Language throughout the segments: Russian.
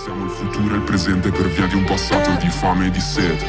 Siamo il futuro e il presente per via di un passato di fame e di sete.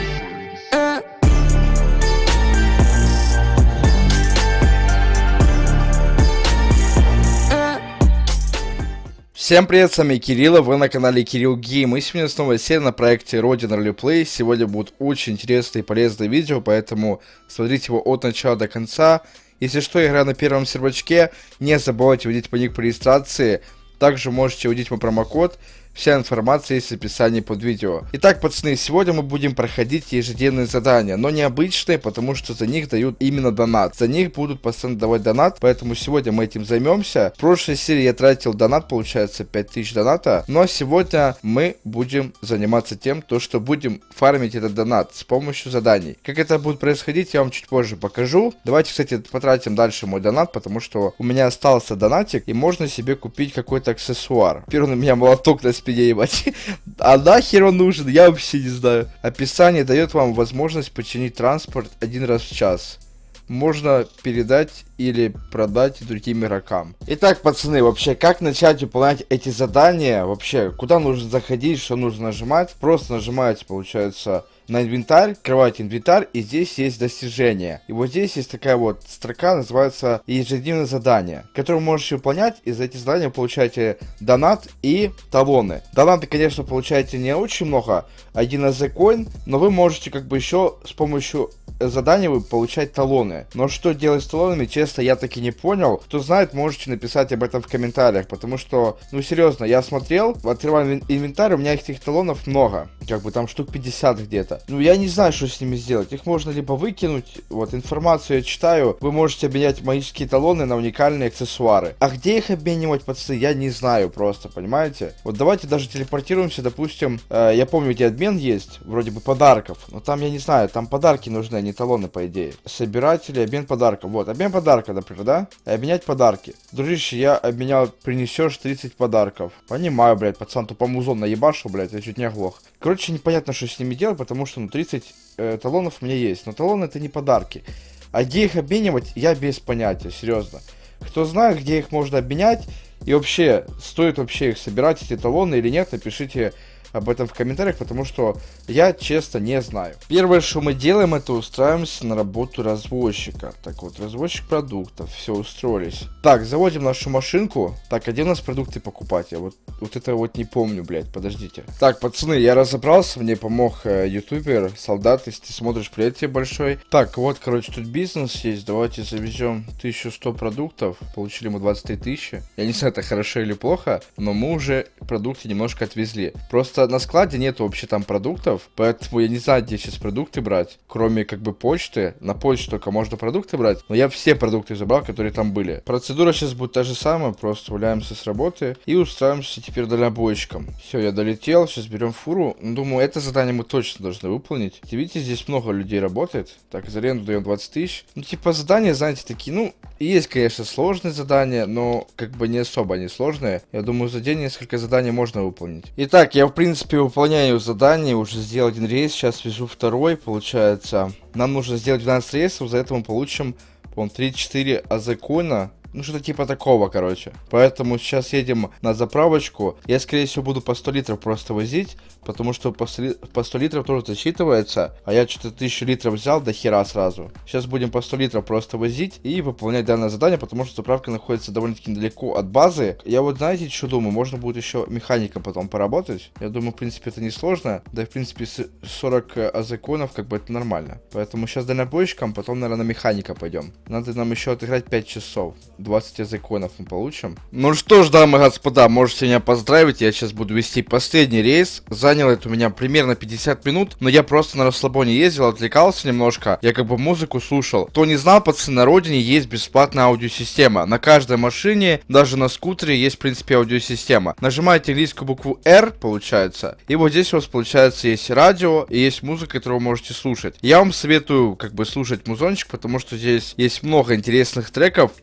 Всем привет, с вами Кирилл, вы на канале Кирилл Гейм, и сегодня снова серия на проекте Родина Ролеплей. Сегодня будут очень интересные и полезные видео, поэтому смотрите его от начала до конца. Если что, игра на первом сервачке, не забывайте вводить мой ник по регистрации, также можете вводить мой промокод. Вся информация есть в описании под видео. Итак, пацаны, сегодня мы будем проходить ежедневные задания, но необычные, потому что за них дают именно донат. За них будут постоянно давать донат, поэтому сегодня мы этим займемся. В прошлой серии я тратил донат, получается 5000 доната, но сегодня мы будем заниматься тем, что будем фармить этот донат с помощью заданий. Как это будет происходить, я вам чуть позже покажу. Давайте, кстати, потратим дальше мой донат, потому что у меня остался донатик, и можно себе купить какой-то аксессуар. Первый у меня молоток на спине, ебать. А нахер он нужен, я вообще не знаю. Описание дает вам возможность починить транспорт один раз в час. Можно передать или продать другим игрокам. Итак, пацаны, вообще, как начать выполнять эти задания? Вообще, куда нужно заходить, что нужно нажимать? Просто нажимаете, получается, на инвентарь, открываете инвентарь, и здесь есть достижения. И вот здесь есть такая вот строка, называется ежедневное задание, которое вы можете выполнять, и за эти задания вы получаете донат и талоны. Донаты, конечно, получаете не очень много, 1 AZ-коин, но вы можете как бы еще с помощью заданий вы получать талоны. Но что делать с талонами, честно, я таки не понял. Кто знает, можете написать об этом в комментариях, потому что, ну серьезно, я смотрел, открываю инвентарь, у меня этих талонов много, как бы там штук 50 где-то. Ну я не знаю, что с ними сделать. Их можно либо выкинуть, вот информацию я читаю, вы можете обменять магические талоны на уникальные аксессуары. А где их обменивать, пацаны, я не знаю просто, понимаете? Вот давайте даже телепортируемся, допустим, я помню, где обмен есть, вроде бы подарков, но там, я не знаю, там подарки нужны, а не талоны, по идее. Собиратели, обмен подарков. Вот, обмен подарка, например, да? Обменять подарки. Дружище, я обменял, принесешь 30 подарков. Понимаю, блядь, пацан тупо музон наебашил, блядь, я чуть не оглох. Короче, непонятно, что с ними делать, потому что, ну, 30 талонов у меня есть. Но талоны это не подарки. А где их обменивать, я без понятия, серьезно. Кто знает, где их можно обменять, и вообще, стоит вообще их собирать, эти талоны или нет, напишите об этом в комментариях, потому что я честно не знаю. Первое, что мы делаем, это устраиваемся на работу развозчика. Так вот, развозчик продуктов, все, устроились. Так, заводим нашу машинку. Так, а где у нас продукты покупать? Я вот это вот не помню, блядь, подождите. Так, пацаны, я разобрался, мне помог ютубер, солдат, если ты смотришь, привет тебе большой. Так, вот, короче, тут бизнес есть, давайте завезем 1100 продуктов, получили мы 23 тысячи. Я не знаю, это хорошо или плохо, но мы уже продукты немножко отвезли. Просто на складе нету вообще там продуктов, поэтому я не знаю, где сейчас продукты брать, кроме как бы почты. На почту только можно продукты брать, но я все продукты забрал, которые там были. Процедура сейчас будет та же самая, просто удаляемся с работы и устраиваемся теперь дальнобойщиком. Все, я долетел, сейчас берем фуру. Думаю, это задание мы точно должны выполнить. Видите, здесь много людей работает. Так, за аренду даем 20 тысяч. Ну, типа задания, знаете, такие, ну, есть, конечно, сложные задания, но как бы не особо они сложные. Я думаю, за день несколько заданий можно выполнить. Итак, я в принципе выполняю задание, уже сделал один рейс, сейчас везу второй, получается. Нам нужно сделать 12 рейсов, за это мы получим, по-моему, 3-4 AZ-коина. Ну, что-то типа такого, короче. Поэтому сейчас едем на заправочку. Я, скорее всего, буду по 100 литров просто возить, потому что по 100 литров тоже засчитывается. А я что-то 1000 литров взял до хера сразу. Сейчас будем по 100 литров просто возить и выполнять данное задание, потому что заправка находится довольно-таки недалеко от базы. Я вот, знаете, что думаю? Можно будет еще механиком потом поработать. Я думаю, в принципе, это не сложно. Да и, в принципе, 40 AZ-коинов, как бы, это нормально. Поэтому сейчас дальнобойщиком, потом, наверное, на механика пойдем. Надо нам еще отыграть 5 часов. 20 AZ-коинов мы получим. Ну что ж, дамы и господа, можете меня поздравить. Я сейчас буду вести последний рейс. Занял это у меня примерно 50 минут. Но я просто на расслабоне ездил, отвлекался немножко. Я как бы музыку слушал. Кто не знал, пацаны, на родине есть бесплатная аудиосистема. На каждой машине, даже на скутере, есть, в принципе, аудиосистема. Нажимаете английскую букву R, получается. И вот здесь у вас, получается, есть радио и есть музыка, которую вы можете слушать. Я вам советую, как бы, слушать музончик, потому что здесь есть много интересных треков. Я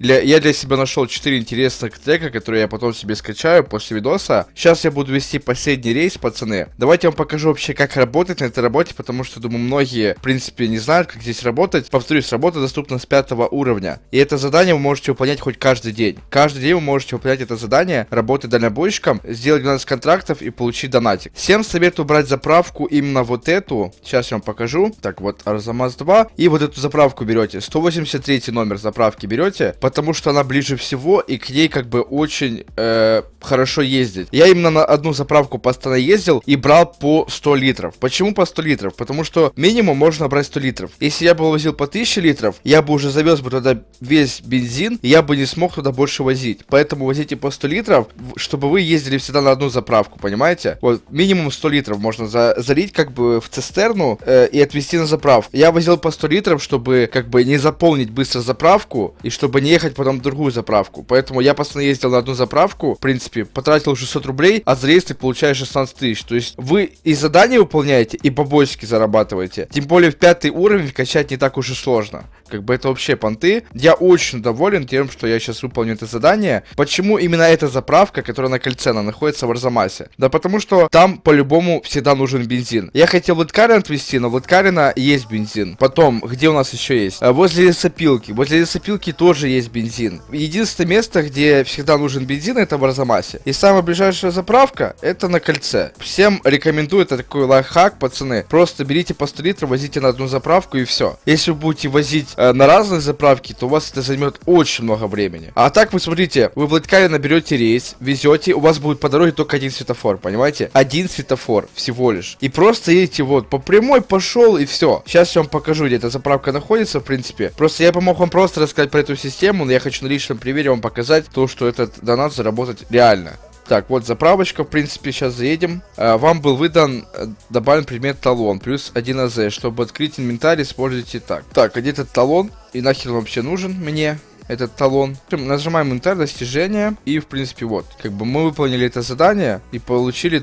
для себя нашел 4 интересных трека, которые я потом себе скачаю после видоса. Сейчас я буду вести последний рейс, пацаны. Давайте я вам покажу вообще, как работать на этой работе, потому что, думаю, многие, в принципе, не знают, как здесь работать. Повторюсь, работа доступна с 5 уровня. И это задание вы можете выполнять хоть каждый день. Каждый день вы можете выполнять это задание, работать дальнобойщиком, сделать 12 контрактов и получить донатик. Всем советую брать заправку именно вот эту. Сейчас я вам покажу. Так, вот Арзамас 2. И вот эту заправку берете. 183 номер заправки берете, потому что она ближе всего и к ней как бы очень хорошо ездить. Я именно на одну заправку постоянно ездил и брал по 100 литров. Почему по 100 литров? Потому что минимум можно брать 100 литров. Если я бы возил по 1000 литров, я бы уже завез бы туда весь бензин, и я бы не смог туда больше возить. Поэтому возите по 100 литров, чтобы вы ездили всегда на одну заправку, понимаете? Вот, минимум 100 литров можно залить как бы в цистерну и отвезти на заправку. Я возил по 100 литров, чтобы как бы не заполнить быстро заправку, и чтобы не ехать потом в другую заправку. Поэтому я постоянно ездил на одну заправку, в принципе, потратил 600 рублей, а за рейс ты получаешь 16 тысяч. То есть вы и задания выполняете, и побочки зарабатываете. Тем более в 5 уровень качать не так уж и сложно. Как бы это вообще понты. Я очень доволен тем, что я сейчас выполню это задание. Почему именно эта заправка, которая на кольце, она находится в Арзамасе? Да потому что там по-любому всегда нужен бензин. Я хотел в Лыткарин отвезти, но в Лыткарина есть бензин. Потом, где у нас еще есть? Возле лесопилки. Возле лесопилки тоже есть бензин. Единственное место, где всегда нужен бензин, это в Арзамасе. И самая ближайшая заправка, это на кольце. Всем рекомендую, это такой лайфхак, пацаны. Просто берите по 100 литров, возите на одну заправку и все. Если вы будете возить на разные заправки, то у вас это займет очень много времени. А так вы смотрите, вы в Лыткарине наберете рейс, везете, у вас будет по дороге только один светофор, понимаете? Один светофор всего лишь. И просто едете вот по прямой, пошел и все. Сейчас я вам покажу, где эта заправка находится, в принципе. Просто я помог вам просто рассказать про эту систему, но я хочу на личном примере вам показать то, что этот донат заработать реально. Так, вот заправочка, в принципе, сейчас заедем. Вам был выдан, добавлен предмет талон, плюс 1 АЗ. Чтобы открыть инвентарь, используйте так. Так, а где этот талон? И нахер он вообще нужен мне? Этот талон. Нажимаем инвентарь, достижения. И, в принципе, вот. Как бы мы выполнили это задание и получили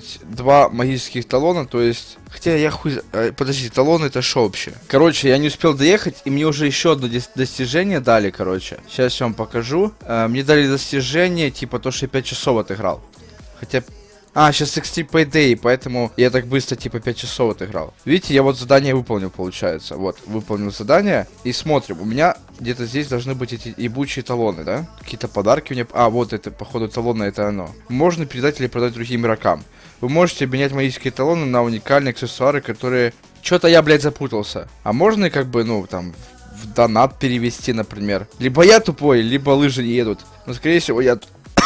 32 магических талона. То есть... Хотя я хуй... Подождите, талон это шо вообще? Короче, я не успел доехать, и мне уже еще одно достижение дали, короче. Сейчас я вам покажу. Мне дали достижение, типа то, что я 5 часов отыграл. Хотя... сейчас XT Payday, поэтому я так быстро, типа, 5 часов отыграл. Видите, я вот задание выполнил, получается. Вот, выполнил задание. И смотрим, у меня где-то здесь должны быть эти ебучие талоны, да? Какие-то подарки у меня... вот это, походу, талоны, это оно. Можно передать или продать другим игрокам. Вы можете обменять магические талоны на уникальные аксессуары, которые... Что-то я, блядь, запутался. А можно и как бы, ну, там... в донат перевести, например. Либо я тупой, либо лыжи не едут. Но, скорее всего, я...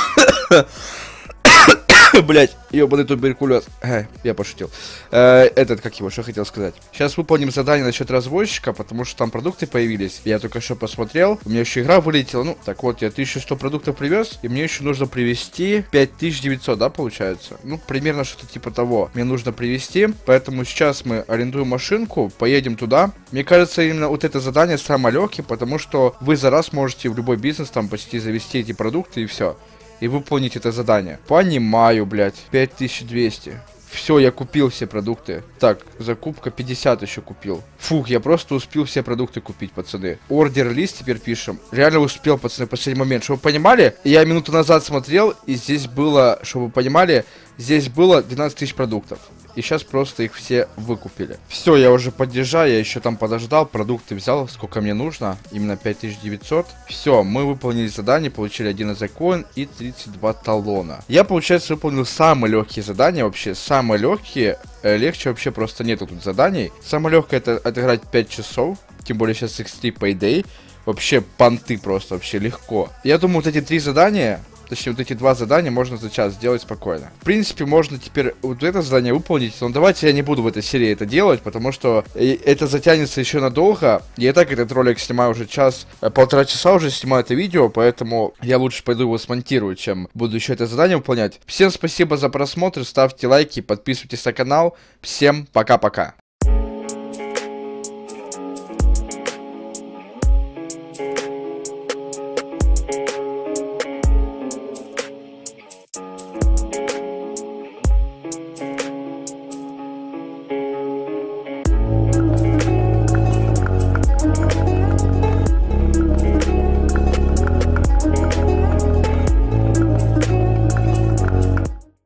Блять, ебаный туберкулез. Я пошутил. Этот, как его, что хотел сказать. Сейчас выполним задание насчет развозчика, потому что там продукты появились. Я только что посмотрел. У меня еще игра вылетела. Ну, так вот, я 1100 продуктов привез. И мне еще нужно привезти 5900, да, получается? Ну, примерно что-то типа того. Мне нужно привезти. Поэтому сейчас мы арендуем машинку, поедем туда. Мне кажется, именно вот это задание самое легкое, потому что вы за раз можете в любой бизнес там почти завести эти продукты и все. И выполнить это задание. Понимаю, блядь. 5200. Все, я купил все продукты. Так, закупка 50 еще купил. Фух, я просто успел все продукты купить, пацаны. Ордер-лист теперь пишем. Реально успел, пацаны, в последний момент. Чтобы вы понимали, я минуту назад смотрел, и здесь было, чтобы вы понимали, здесь было 12 тысяч продуктов. И сейчас просто их все выкупили. Все, я уже подъезжаю, я еще там подождал, продукты взял, сколько мне нужно. Именно 5900. Все, мы выполнили задание, получили 1 закон и 32 талона. Я, получается, выполнил самые легкие задания вообще. Самые легкие, легче вообще просто нету тут заданий. Самое легкое это отыграть 5 часов. Тем более сейчас XT Payday. Вообще понты просто, вообще легко. Я думаю, вот эти 3 задания... Точнее, вот эти 2 задания можно за час сделать спокойно. В принципе, можно теперь вот это задание выполнить. Но давайте я не буду в этой серии это делать, потому что это затянется еще надолго. Я и так этот ролик снимаю уже полтора часа уже снимаю это видео, поэтому я лучше пойду его смонтирую, чем буду еще это задание выполнять. Всем спасибо за просмотр, ставьте лайки, подписывайтесь на канал. Всем пока-пока.